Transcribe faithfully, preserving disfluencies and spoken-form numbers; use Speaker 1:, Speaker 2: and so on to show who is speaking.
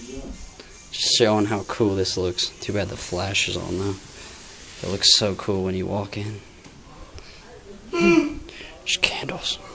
Speaker 1: Just showing how cool this looks. Too bad the flash is on though. It looks so cool when you walk in. Just candles.